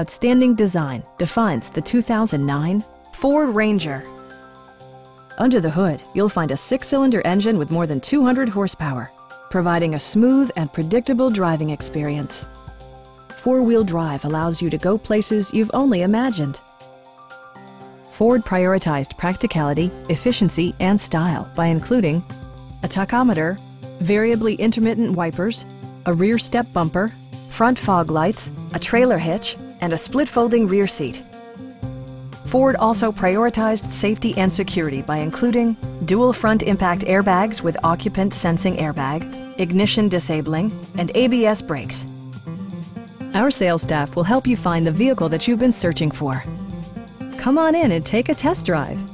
outstanding design defines the 2009 Ford Ranger. Under the hood, you'll find a 6-cylinder engine with more than 200 horsepower, providing a smooth and predictable driving experience. 4-wheel drive allows you to go places you've only imagined. Ford prioritized practicality, efficiency, and style by including a tachometer, variably intermittent wipers, a rear step bumper, front fog lights, a trailer hitch, and a split-folding rear seat. Ford also prioritized safety and security by including dual front impact airbags with occupant sensing airbag, ignition disabling, and ABS brakes. Our sales staff will help you find the vehicle that you've been searching for. Come on in and take a test drive.